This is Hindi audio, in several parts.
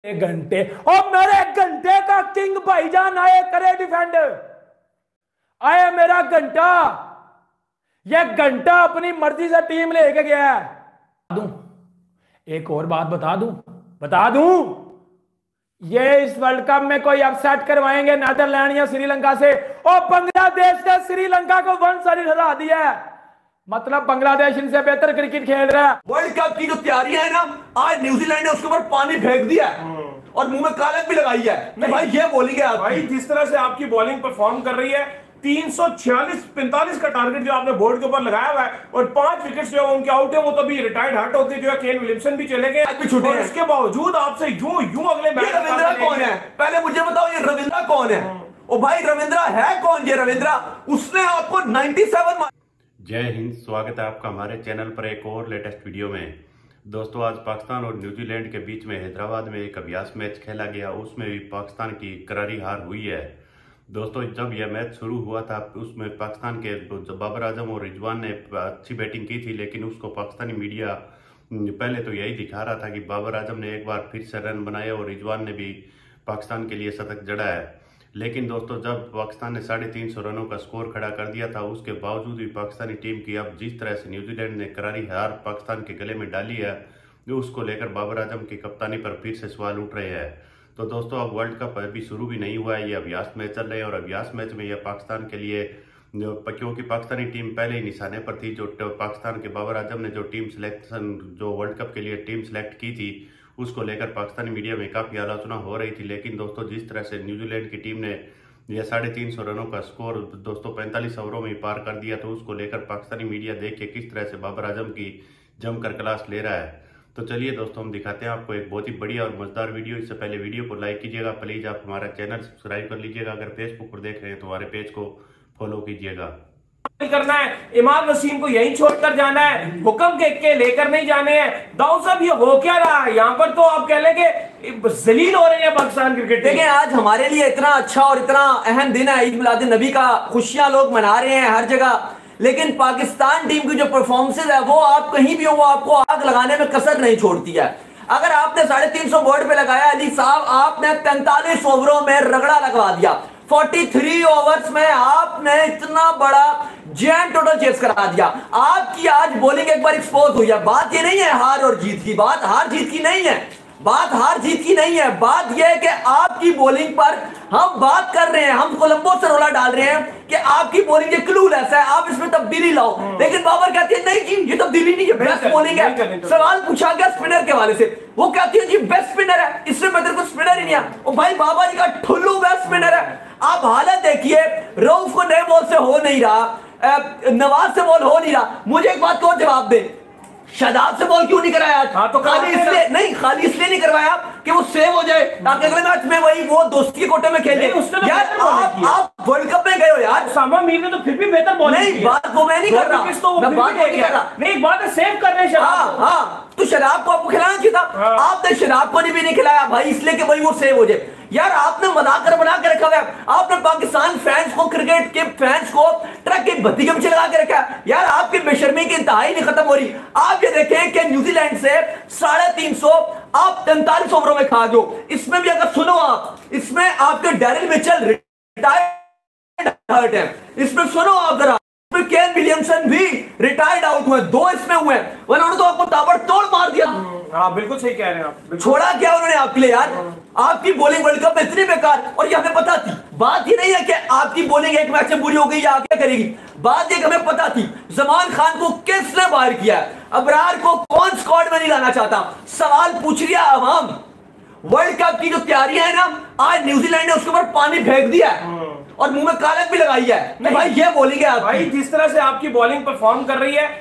घंटे और मेरे घंटे का किंग भाईजान आए करे डिफेंड। आए मेरा घंटा, ये घंटा अपनी मर्जी से टीम लेके गया है। एक और बात बता दूं ये इस वर्ल्ड कप में कोई अपसेट करवाएंगे नीदरलैंड या श्रीलंका से, और बांग्लादेश ने श्रीलंका को 1-0 हरा दिया है। मतलब बांग्लादेश इनसे बेहतर क्रिकेट खेल रहा है। वर्ल्ड कप की जो तैयारियां है ना, आज न्यूजीलैंड ने उसके ऊपर पानी फेंक दिया और मुंह में कालक भी लगाई है। नहीं भाई ये बोलेंगे आप भाई, जिस तरह से आपकी बॉलिंग परफॉर्म कर रही है, 346-45 का टारगेट जो आपने बोर्ड के ऊपर लगाया हुआ है और 5 विकेट्स जो उनके आउट है, वो तो भी रिटायर्ड हट होते जो है केन विलियमसन भी चले गए, और इसके बावजूद आपसे यूं अगले मैच रविंद्रा कौन है? पहले मुझे बताओ ये रविंद्रा कौन है? ओ भाई रविंद्रा है कौन? ये रविंद्रा, उसने आपको 97 जय हिंद। स्वागत है आपका हमारे चैनल पर एक और लेटेस्ट वीडियो में। दोस्तों, आज पाकिस्तान और न्यूजीलैंड के बीच में हैदराबाद में एक अभ्यास मैच खेला गया, उसमें भी पाकिस्तान की करारी हार हुई है। दोस्तों, जब यह मैच शुरू हुआ था उसमें पाकिस्तान के बाबर आजम और रिजवान ने अच्छी बैटिंग की थी, लेकिन उसको पाकिस्तानी मीडिया पहले तो यही दिखा रहा था कि बाबर आजम ने एक बार फिर से रन बनाए और रिजवान ने भी पाकिस्तान के लिए शतक जड़ा है। लेकिन दोस्तों, जब पाकिस्तान ने 350 रनों का स्कोर खड़ा कर दिया था, उसके बावजूद भी पाकिस्तानी टीम की अब जिस तरह से न्यूजीलैंड ने करारी हार पाकिस्तान के गले में डाली है, जो उसको लेकर बाबर आजम की कप्तानी पर फिर से सवाल उठ रहे हैं। तो दोस्तों, अब वर्ल्ड कप अभी शुरू भी नहीं हुआ है, ये अभ्यास मैच चल रहे हैं और अभ्यास मैच में यह पाकिस्तान के लिए, क्योंकि पाकिस्तानी टीम पहले ही निशाने पर थी, जो पाकिस्तान के बाबर आजम ने जो टीम सिलेक्शन जो वर्ल्ड कप के लिए टीम सिलेक्ट की थी, उसको लेकर पाकिस्तानी मीडिया में काफ़ी आलोचना हो रही थी। लेकिन दोस्तों, जिस तरह से न्यूजीलैंड की टीम ने यह 350 रनों का स्कोर दोस्तों 45 ओवरों में पार कर दिया, तो उसको लेकर पाकिस्तानी मीडिया देख के किस तरह से बाबर आजम की जमकर क्लास ले रहा है। तो चलिए दोस्तों, हम दिखाते हैं आपको एक बहुत ही बढ़िया और मजेदार वीडियो। इससे पहले वीडियो को लाइक कीजिएगा, प्लीज आप हमारा चैनल सब्सक्राइब कर लीजिएगा। अगर फेसबुक पर देख रहे हैं तो हमारे पेज को फॉलो कीजिएगा। करना है, इमाद वसीम को यहीं छोड़कर जाना है, हुक्म के लेकर नहीं जाने हैं। दाऊद साहब, ये हो क्या रहा है यहाँ पर? तो आप कह लेंगे जलील हो रहे हैं पाकिस्तान क्रिकेट। देखिए, आज हमारे लिए इतना अच्छा और इतना अहम दिन है, ईद मिलाद नबी का, खुशियां लोग मना रहे हैं हर जगह, लेकिन पाकिस्तान टीम की जो परफॉर्मेंस है वो आप कहीं भी हो, वो आपको आग लगाने में कसर नहीं छोड़ती है। अगर आपने 350 बोर्ड पे लगाया अली साहब, आपने 43 ओवरों में रगड़ा लगवा दिया। 43 ओवर्स में आपने इतना बड़ा जैन टोटल चेस करा दिया। आपकी आज बॉलिंग एक बार एक्सपोज हुई है। बात ये नहीं है हार और जीत की, बात हार जीत की नहीं है, बात हार जीत की नहीं है, बात यह है कि आपकी बॉलिंग पर हम बात कर रहे हैं, हम कोलंबो से रोला डाल रहे हैं कि आपकी बॉलिंग ये क्लूलेस है, आप इसमें तब्दीली लाओ। लेकिन बाबर कहते हैं नहीं जी, ये तब्दीली नहीं है, बेस्ट बॉलिंग है। सवाल पूछा गया स्पिनर के वाले से, वो कहती है जी बेस्ट स्पिनर है, इसमें मेरे को स्पिनर ही नहीं है। और भाई बाबा जी का ठुल्लू बेस्ट स्पिनर है। आप हालत देखिए, रऊफ को नए बॉल से हो नहीं रहा, नवाज से बॉल हो नहीं रहा। मुझे एक बात को जवाब दे, शादाब से बॉल क्यों नहीं कराया? हाँ, तो खाली इसलिए नहीं करवाया कि वो सेव हो जाए, ताकि अगले मैच में वही वो दोस्ती के कोटे में खेले। यार आप वर्ल्ड कप में गए हो यार। सामा मीर ने तो फिर भी बेहतर बॉलिंग की। नहीं, बात वो मैं नहीं कर रहा, मैं बात नहीं कर रहा। नहीं, बात है सेव कर रहे हैं शराब। हाँ, तो शराब को आपको खिलाना चाहिए था। आपने शराब को भी नहीं खिलाया भाई, इसलिए कि भाई वो सेव हो जाए। यार आपने बना के रखा हुआ है, आपने पाकिस्तान फैंस को, क्रिकेट के फैंस को ट्रक की बत्ती के पीछे लगा के रखा है। यार आपकी बेशर्मी की इंतहा नहीं खत्म हो रही। आप ये देखें कि न्यूजीलैंड से 350 आप 43 ओवरों में खा दो। इसमें भी अगर सुनो आप, इसमें आपके डैरिल मिचेल रिटायर्ड हर्ट है, इसमें सुनो आप जरा, केन विलियमसन भी रिटायर्ड आउट हुए, 2 इसमें हुए, उन्होंने तो आपको ताबड़तोड़ मार दिया। हाँ, बिल्कुल सही कह रहे हैं आप। छोड़ा क्या उन्होंने आपके लिए यार? आपकी बॉलिंग वर्ल्ड कप में इतनी बेकार, और ये हमें पता थी। बात ही नहीं है कि आपकी बॉलिंग एक मैच में बुरी हो गई या आगे करेगी, बात ये हमें पता थी। जमान खान को किसने बाहर किया, अबरार को कौन स्क्वाड में नहीं लाना चाहता? सवाल पूछ रही है आवाम। वर्ल्ड कप की जो तैयारी है ना, आज न्यूजीलैंड ने उसके ऊपर पानी फेंक दिया और मुंह में कालक भी लगाई है। नहीं भाई ये बॉलिंग है भाई, जिस तरह से आपकी बॉलिंग परफॉर्म कर रही है,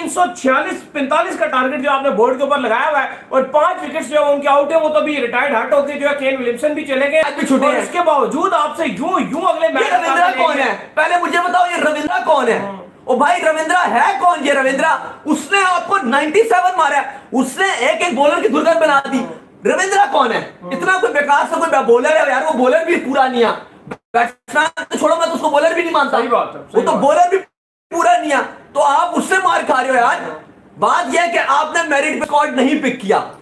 346-45 का टारगेट जो आपने बोर्ड के ऊपर लगाया हुआ है और 5 विकेट्स जो उनके आउट है, वो तो भी रिटायर्ड हट होते जो है केन विलियमसन भी चले गए, और इसके बावजूद आपसे यूं अगले मैच। रविंद्रा कौन है? पहले मुझे बताओ ये रविंद्रा कौन है? ओ भाई रविंद्रा है कौन? ये रविंद्रा, उसने आपको 97 मारा, उसने एक बॉलर की दुर्गत बना दी। रविंद्रा कौन है? इतना कोई बेकार सा कोई बॉलर है यार, वो बॉलर भी पूरा नहीं है। बैट्समैन तो छोड़ो, मैं तो उसको बॉलर भी नहीं मानता। वो तो बॉलर भी पूरा नहीं है, तो आप उससे मार खा रहे हो यार। बात यह है कि आपने मेरिट रिकॉर्ड नहीं पिक किया।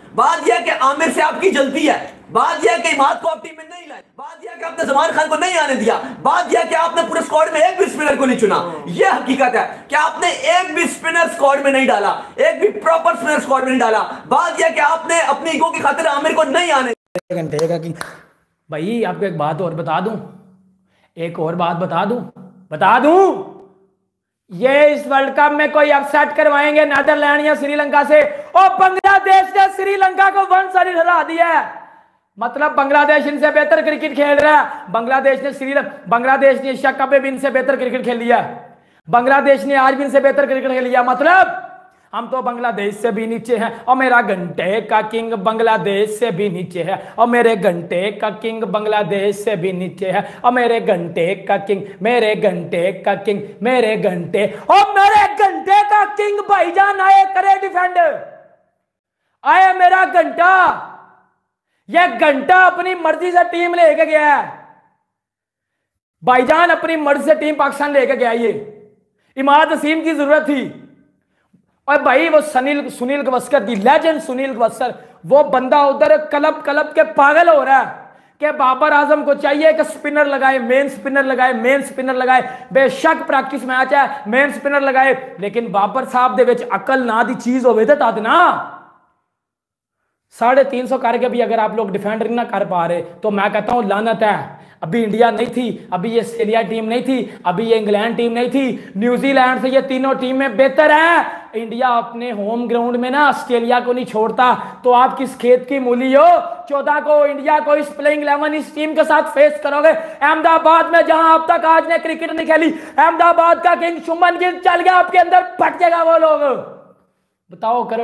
बात यह है कि आमिर से आपकी जल्दी है, बात यह है कि इमाद को आप टीम में नहीं लाए, बात यह है कि आपने जमान खान को नहीं आने दिया, बात यह है कि आपने पूरे स्क्वाड में एक भी स्पिनर को नहीं चुना। यह हकीकत है कि आपने एक भी स्पिनर स्क्वाड में नहीं डाला, एक भी प्रॉपर स्पिनर स्क्वाड में नहीं डाला। बात यह है कि आपने अपनी ईगो की खातिर आमिर को नहीं आने घंटे का कि भाई आपको एक बात और बता दूं, एक और बात बता दूं ये इस वर्ल्ड कप में कोई अपसेट करवाएंगे नीदरलैंड या श्रीलंका से। और बांग्लादेश ने श्रीलंका को 1-0 हरा दिया है, मतलब बांग्लादेश इनसे बेहतर क्रिकेट खेल रहा है। बांग्लादेश ने एशिया कप में भी इनसे बेहतर क्रिकेट खेल लिया, बांग्लादेश ने आज भी इनसे बेहतर क्रिकेट खेल लिया। मतलब हम तो बांग्लादेश से भी नीचे हैं और मेरा घंटे का किंग बांग्लादेश से भी नीचे है, और मेरे घंटे का किंग बांग्लादेश से भी नीचे है, और मेरे घंटे का किंग मेरे घंटे का किंग मेरे घंटे और मेरे घंटे का किंग भाईजान आए करे डिफेंड। आए मेरा घंटा, यह घंटा अपनी मर्जी से टीम लेके गया है भाईजान, अपनी मर्जी से टीम पाकिस्तान लेके गया। ये इमाद वसीम की जरूरत थी और भाई वो सुनील गावस्कर दी लेजेंड सुनील गावस्कर, वो बंदा उधर कलब के पागल हो रहा है कि बाबर आजम को चाहिए कि स्पिनर लगाए, मेन स्पिनर लगाए। बेशक प्रैक्टिस मैच है, मेन स्पिनर लगाए, लेकिन बाबर साहब दे विच अकल ना दी चीज होवे ते तद ना 350 करके भी अगर आप लोग डिफेंड नहीं ना कर पा रहे तो मैं कहता हूं लानत है। अभी इंडिया नहीं थी, अभी ये ऑस्ट्रेलिया टीम नहीं थी, अभी ये इंग्लैंड टीम नहीं थी, न्यूजीलैंड से ये तीनों टीमें बेहतर है। इंडिया अपने होम ग्राउंड में ना ऑस्ट्रेलिया को नहीं छोड़ता, तो आप किस खेत की मूली हो। 14 को इंडिया को इस प्लेइंग 11 इस टीम के साथ फेस करोगे। अहमदाबाद में जहां अब तक आज ने क्रिकेट नहीं खेली, अहमदाबाद का किंग शुभमन गिल चल गया, आपके अंदर फट जाएगा वो लोग। बताओ, करो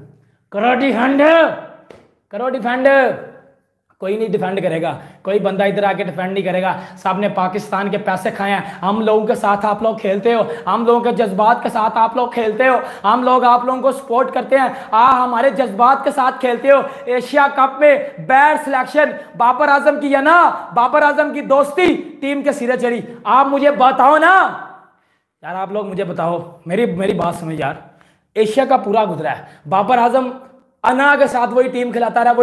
डिफेंड। कोई नहीं डिफेंड करेगा, कोई बंदा इधर आके डिफेंड नहीं करेगा। साहब ने पाकिस्तान के पैसे खाए हैं, हम लोगों के साथ आप लोग खेलते हो, हम लोगों के जज्बात के साथ आप लोग खेलते हो, हम लोग आप लोगों को सपोर्ट करते हैं, हमारे जज्बात के साथ खेलते हो। एशिया कप में बैड सिलेक्शन बाबर आजम की है ना, बाबर आजम की दोस्ती टीम के सिरे चढ़ी। आप मुझे बताओ ना यार, आप लोग मुझे बताओ, मेरी बात समझ यार। एशिया का पूरा गुजरा है, बाबर आजम अना के साथ वही टीम खिलाता रहा,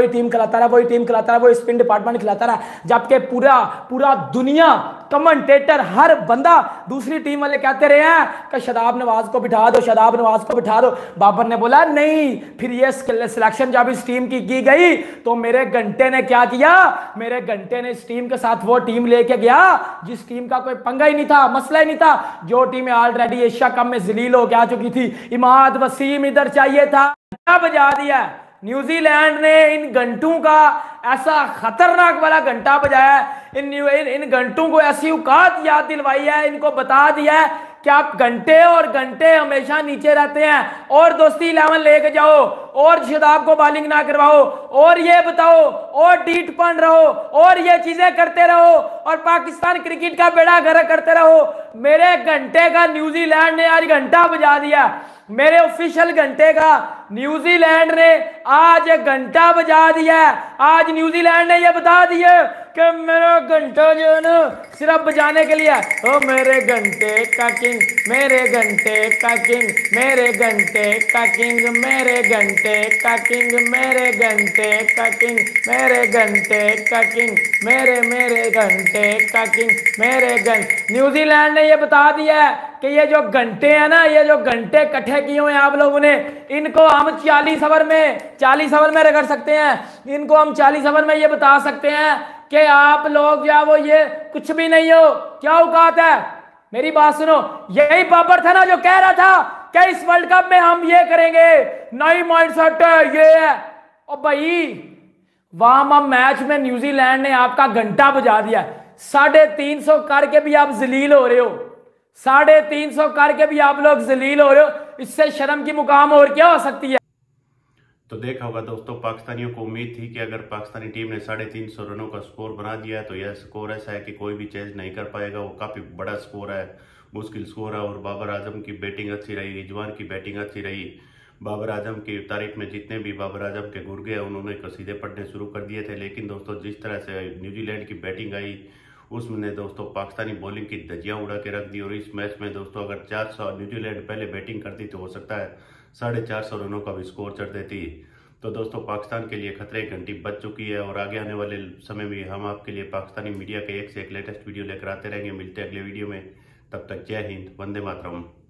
वही स्पिन डिपार्टमेंट खिलाता रहा, जबकि पूरा दुनिया कमेंटेटर हर बंदा दूसरी टीम वाले कहते रहे हैं कि शादाब नवाज को बिठा दो। बाबर ने बोला नहीं। फिर ये सिलेक्शन जब इस टीम की गई तो मेरे घंटे ने क्या किया, मेरे घंटे ने इस टीम के साथ वो टीम लेके गया जिस टीम का कोई पंगा ही नहीं था, मसला ही नहीं था, जो टीमें ऑलरेडी एशिया कप में जलील हो जा चुकी थी। इमाद वसीम इधर चाहिए था, बजा दिया। न्यूजीलैंड ने इन घंटों का ऐसा खतरनाक वाला घंटा बजाया, इन घंटों को ऐसी औकात याद दिलवाई है, इनको बता दिया है कि आप घंटे हमेशा नीचे रहते हैं, और दोस्ती 11 लेके जाओ, और शादाब को बॉलिंग ना करवाओ, और ये बताओ, और डीटपन रहो, और ये चीजें करते रहो, और पाकिस्तान क्रिकेट का बेड़ा गर्क करते रहो। मेरे घंटे का न्यूजीलैंड ने आज घंटा बजा दिया, मेरे ऑफिशियल घंटे का न्यूजीलैंड ने आज घंटा बजा दिया। आज न्यूजीलैंड ने यह बता दिया कि मेरा घंटा जो है ना सिर्फ बजाने के लिए, ओ मेरे घंटे का किंग, मेरे घंटे का किंग, मेरे घंटे का किंग, मेरे घंटे का किंग, मेरे घंटे का किंग, मेरे घंटे का किंग, मेरे घंटे का किंग, मेरे घंटे। न्यूजीलैंड ने यह बता दिया कि ये जो घंटे हैं ना, ये जो घंटे इकट्ठे किए हुए हैं आप लोगों ने, इनको हम 40 ओवर में रगड़ सकते हैं। इनको हम 40 ओवर में ये बता सकते हैं कि आप लोग जो वो ये कुछ भी नहीं हो, क्या औकात है। मेरी बात सुनो, यही बाबर था ना जो कह रहा था कि इस वर्ल्ड कप में हम ये करेंगे, नई माइंडसेट है ये है। और भाई वार्म अप मैच में न्यूजीलैंड ने आपका घंटा बजा दिया। 350 करके भी आप जलील हो रहे हो, 350 करके भी आप लोग जलील हो रहे हो। इससे शर्म की मुकाम और क्या हो सकती है। तो देखा होगा दोस्तों, पाकिस्तानियों को उम्मीद थी कि अगर पाकिस्तानी टीम ने 350 रनों का स्कोर बना दिया है तो यह स्कोर ऐसा है कि कोई भी चेंज नहीं कर पाएगा। वो काफी बड़ा स्कोर है, मुश्किल स्कोर है। और बाबर आजम की बैटिंग अच्छी रही, रिजवान की बैटिंग अच्छी रही। बाबर आजम की तारीफ में जितने भी बाबर आजम के गुर्गे हैं उन्होंने कसीदे पढ़ने शुरू कर दिए थे। लेकिन दोस्तों जिस तरह से न्यूजीलैंड की बैटिंग आई उसने दोस्तों पाकिस्तानी बॉलिंग की धज्जियां उड़ा के रख दी। और इस मैच में दोस्तों अगर 400 न्यूजीलैंड पहले बैटिंग करती तो हो सकता है 450 रनों का भी स्कोर चढ़ देती। तो दोस्तों पाकिस्तान के लिए खतरे की घंटी बज चुकी है और आगे आने वाले समय में हम आपके लिए पाकिस्तानी मीडिया के एक से एक लेटेस्ट वीडियो लेकर आते रहेंगे। मिलते हैं अगले वीडियो में, तब तक जय हिंद, वंदे मातरम।